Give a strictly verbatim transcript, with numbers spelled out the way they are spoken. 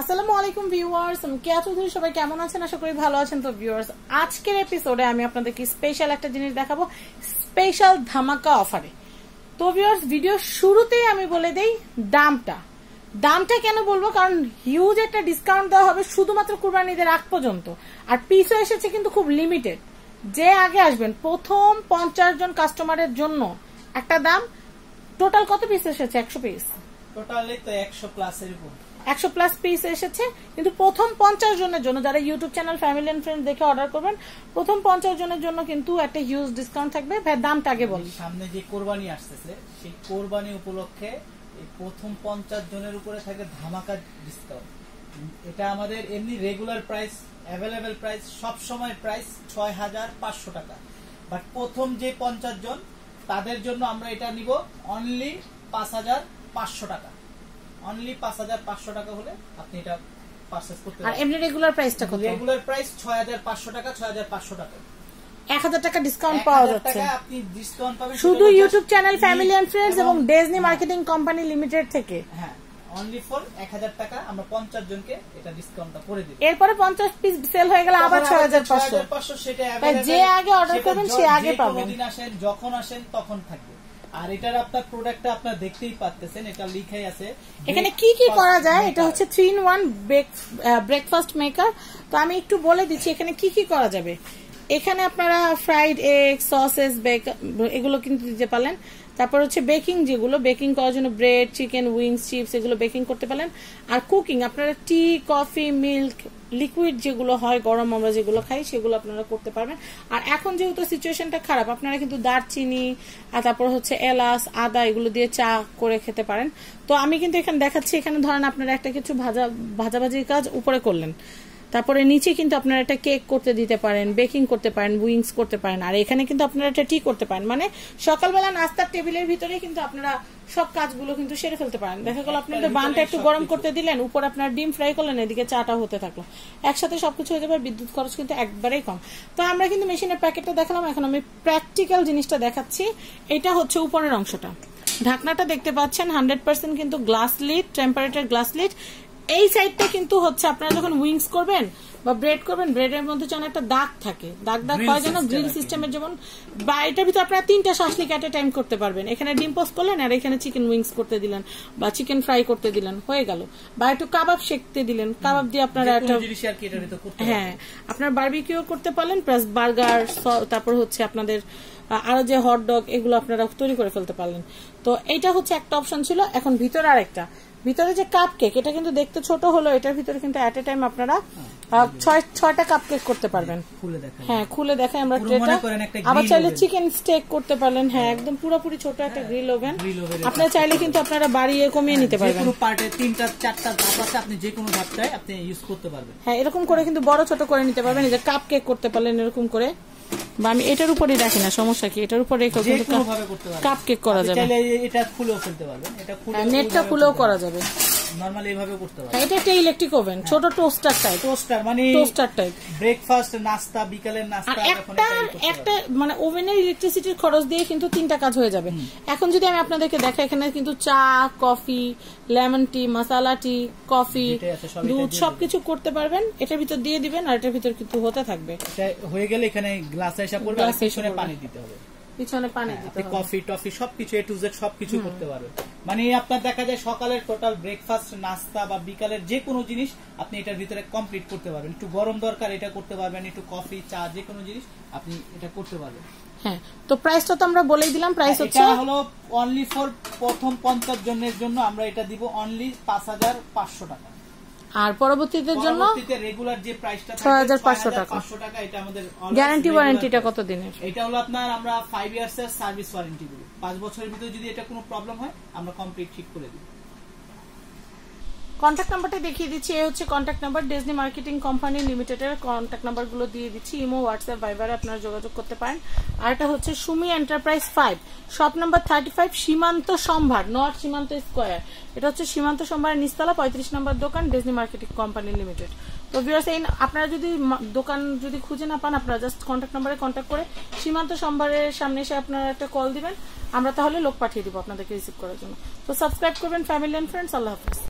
আসসালামু আলাইকুম ভিউয়ার্স, আমি কেয়া চৌধুরী। সবাই কেমন আছেন? আশা করি ভালো আছেন। তো ভিউয়ার্স, আজকের এপিসোডে আমি আপনাদেরকে স্পেশাল একটা জিনিস দেখাবো, স্পেশাল ধামাকা অফারে। তো ভিউয়ার্স, ভিডিও শুরুতেই আমি বলে দেই দামটা দামটা কেন বলবো, কারণ হিউজ একটা ডিসকাউন্ট দেওয়া হবে শুধুমাত্র কুরবানি ঈদের আগ পর্যন্ত। আর পিসও এসেছে কিন্তু খুব লিমিটেড। যে আগে আসবেন প্রথম পঞ্চাশ জন কাস্টমারের জন্য একটা দাম। টোটাল কত পিস এসেছে? একশো পিস টোটালি তো একশো প্লাস এর উপর একশো প্লাস পিস এসেছে, কিন্তু প্রথম পঞ্চাশ জনের জন্য যারা YouTube channel family and friends দেখে অর্ডার করবেন, প্রথম পঞ্চাশ জনের জন্য কিন্তু একটা হিউজ ডিসকাউন্ট থাকবে। ভাই দামটা আগে বলি। সামনে যে কোরবানি আসতেছে, সেই কোরবানি উপলক্ষে এই প্রথম পঞ্চাশ জনের উপরে থাকে ধামাকা ডিসকাউন্ট। এটা আমাদের এমনি রেগুলার প্রাইস, অ্যাভেলেবেল প্রাইস, সব সময় প্রাইস ছয় হাজার পাঁচশো টাকা। বাট প্রথম যে পঞ্চাশ জন তাদের জন্য আমরা এটা নিব অনলি পাঁচ হাজার পাঁচশো টাকা। অনলি পাঁচ হাজার পাঁচশো টাকা হলে আপনি এটা পারচেজ করতে পারবেন। আর এমনি রেগুলার প্রাইসটা কত? রেগুলার প্রাইস ছয় হাজার পাঁচশো টাকা। ছয় হাজার পাঁচশো টাকা এক হাজার টাকা ডিসকাউন্ট পাওয়া যাচ্ছে। আপনি ডিসকাউন্ট পাবেন শুধু YouTube channel family and friends এবং ডিজনি মার্কেটিং কোম্পানি লিমিটেড থেকে। হ্যাঁ, অনলি ফর এক হাজার টাকা আমরা পঞ্চাশ জনকে এটা ডিসকাউন্টটা করে দিই। এরপরে পঞ্চাশ পিস সেল হয়ে গেলে আবার ছয় হাজার পাঁচশো। সেটা যে আগে অর্ডার করবেন সে আগে পাবেন। দিন আসেন, যখন আসেন তখন থাকবে। আর এটার আপনার প্রোডাক্টটা আপনারা দেখতেই পাচ্ছেন, এটা লিখাই আছে এখানে কি কি করা যায়। এটা হচ্ছে three in one breakfast maker. তো আমি একটু বলে দিচ্ছি এখানে কি কি করা যাবে। এখানে আপনারা ফ্রাইড এগ, সসেস, এগুলো কিন্তু দিতে পারেন। তারপর হচ্ছে বেকিং, যেগুলো বেকিং করার জন্য ব্রেড, চিকেন, উইংস, চিপস, এগুলো বেকিং করতে পারেন। আর কুকিং আপনারা টি, কফি, মিল্ক, লিকুইড যেগুলো হয় গরম আমরা যেগুলো খাই সেগুলো আপনারা করতে পারবেন। আর এখন যেহেতু সিচুয়েশনটা খারাপ, আপনারা কিন্তু দারচিনি আর তারপর হচ্ছে এলাচ, আদা এগুলো দিয়ে চা করে খেতে পারেন। তো আমি কিন্তু এখানে দেখাচ্ছি, এখানে ধরেন আপনারা একটা কিছু ভাজা ভাজাভাজির কাজ উপরে করলেন, তারপরে নিচে কিন্তু আপনারা একটা কেক করতে দিতে পারেন, বেকিং করতে পারেন, উইংস করতে পারেন। আর এখানে কিন্তু আপনারা একটা টি করতে পারেন, মানে সকালবেলা নাস্তার টেবিলের ভিতরে কিন্তু আপনারা সব কাজগুলো কিন্তু সেরে ফেলতে পারেন। দেখা গেল আপনাদের বানটা একটু গরম করতে দিলেন, উপর আপনার ডিম ফ্রাই করলেন, এদিকে চাটা হতে থাকলো, একসাথে সবকিছু হয়ে যাবে। বিদ্যুৎ খরচ কিন্তু একবারেই কম। তো আমরা কিন্তু মেশিনের প্যাকেটটা দেখালাম, এখন আমি প্র্যাকটিক্যাল জিনিসটা দেখাচ্ছি। এটা হচ্ছে উপরের অংশটা, ঢাকনাটা দেখতে পাচ্ছেন হান্ড্রেড পার্সেন্ট কিন্তু glass lid, temperature glass lid. এই সাইডটা কিন্তু হচ্ছে আপনারা যখন উইংস করবেন বা ব্রেড করবেন, ব্রেডের মধ্যে যেন একটা দাগ থাকে, দাগ দাগ হয় যেন গ্রিল সিস্টেমের, যেমন বা এটার ভিতরে আপনারা তিনটা শাসলিক এট এ টাইম করতে পারবেন। এখানে ডিম পোস্ট করলেন আর এখানে চিকেন উইংস করতে দিলেন বা চিকেন ফ্রাই করতে দিলেন, হয়ে গেল। বা একটু কাবাব শেখতে দিলেন, কাবাব দিয়ে আপনারা একটা, হ্যাঁ আপনার বারবিকিউ করতে পারলেন, প্লাস বার্গার, তারপর হচ্ছে আপনাদের আরো যে হট ডগ এগুলো আপনারা তৈরি করে ফেলতে পারলেন। তো এইটা হচ্ছে একটা অপশন ছিল। এখন ভিতরে আরেকটা, ভিতরে যে কাপ কেক, এটা কিন্তু দেখতে ছোট হলো, এটার ভিতরে কিন্তু এট এ টাইম আপনারা ছয় ছয়টা কাপ কেক করতে পারবেন। হ্যাঁ, খুলে দেখাই আমরা ট্রেটা। আবার চাইলে চিকেন স্টেক করতে পারলেন। হ্যাঁ, একদম পুরোপুরি ছোট একটা গ্রিল ওভেন। আপনারা চাইলে কিন্তু আপনারা বাড়িয়ে কমিয়ে নিতে পারবেন। তিনটা চারটা ধাপ আছে, আপনি যে কোনো ধাপটাই আপনি ইউজ করতে পারবেন। হ্যাঁ, এরকম করে কিন্তু বড় ছোট করে নিতে পারবেন। এই যে কাপ কেক করতে পারলেন এরকম করে, বা আমি এটার উপরেই রাখি না, সমস্যা কি, এটার উপরে কাপ কেক করা যাবে। এটা খুলেও ফেলতে পারবেন, এটা খুলে নেটটা খুলেও করা যাবে। নরমালি এইভাবে করতে পারবেন। এটা একটা ইলেকট্রিক ওভেন, ছোট টোস্টার টাইপ। টোস্টার মানে টোস্টার টাইপ ব্রেকফাস্ট, নাস্তা, বিকালের নাস্তা। একটা একটা মানে ওভেনের ইলেকট্রিসিটির খরচ দিয়ে কিন্তু তিনটা কাজ হয়ে যাবে। এখন যদি আমি আপনাদেরকে দেখাই, এখানে কিন্তু চা, coffee, lemon tea, masala tea, coffee, দুধ সবকিছু করতে পারবেন। এটার ভিতর দিয়ে দিবেন আর এটার ভিতর কিন্তু হতে থাকবে। এটা হয়ে গেলে এখানে গ্লাসে এসে পড়বে, আর পিছনে পানি দিতে হবে, পিছনে পানি দিতে হবে। কফি টফি সবকিছু এ টু জেড সবকিছু করতে পারবেন। মানে আপনার দেখা যায় সকালের টোটাল ব্রেকফাস্ট, নাস্তা বা বিকালের যে কোনো জিনিস আপনি এটার ভিতরে কমপ্লিট করতে পারবেন। একটু গরম দরকার, এটা করতে পারবেন। একটু কফি, চা, যে কোনো জিনিস আপনি এটা করতে পারবেন। হ্যাঁ, তো প্রাইসটা তো আমরা বলেই দিলাম। প্রাইস হচ্ছে হলো অনলি ফর প্রথম পঞ্চাশ জনের জন্য আমরা এটা দিব অনলি পাঁচ হাজার পাঁচশো টাকা। আর পরবর্তীদের জন্য রেগুলার যে প্রাইসটা ছয় হাজার পাঁচশো টাকা। এটা আমাদের গ্যারান্টি ওয়ারেন্টিটা কত দিনের? এটা হলো আপনার আমরা ফাইভ ইয়ার্স এর সার্ভিস ওয়ারেন্টি দিই। পাঁচ বছরের ভিতরে যদি এটা কোনো প্রবলেম হয় আমরা কমপ্লিট ঠিক করে দিই। কন্ট্যাক্ট নাম্বারটা দেখিয়ে দিচ্ছি। এই হচ্ছে contact number, Disney marketing company লিমিটেডের কন্ট্যাক্ট নাম্বারগুলো দিয়ে দিচ্ছি। ইমো, হোয়াটসঅ্যাপ, ভাইবারে আপনারা যোগাযোগ করতে পারেন। আর এটা হচ্ছে Sumi enterprise five, shop number thirty five, Shimanto Shambhar, north সীমান্ত স্কোয়ার। এটা হচ্ছে সীমান্ত সম্ভারের নিচতলা, পঁয়ত্রিশ নম্বর দোকান, ডিজনি মার্কেটিং কোম্পানি লিমিটেড। তো ভিউয়ার্স, এই আপনারা যদি দোকান যদি খুঁজে না পান, আপনারা জাস্ট কন্ট্যাক্ট নাম্বারে কন্ট্যাক্ট করে সীমান্ত সম্ভারের সামনে এসে আপনারা একটা কল দিবেন, আমরা তাহলে লোক পাঠিয়ে দিব আপনাদেরকে রিসিভ করার জন্য। তো সাবস্ক্রাইব করবেন ফ্যামিলি এন্ড ফ্রেন্ডস। আল্লাহ হাফিজ।